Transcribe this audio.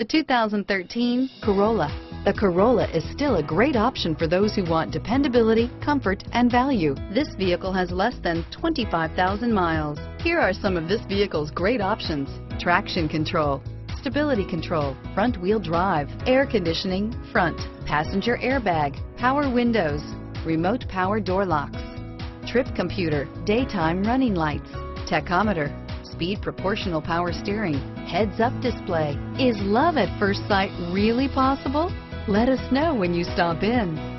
The 2013 Corolla. The Corolla is still a great option for those who want dependability, comfort, and value. This vehicle has less than 25,000 miles. Here are some of this vehicle's great options: traction control, stability control, front wheel drive, air conditioning, front, passenger airbag, power windows, remote power door locks, trip computer, daytime running lights, tachometer, speed proportional power steering, heads-up display. Is love at first sight really possible? Let us know when you stop in.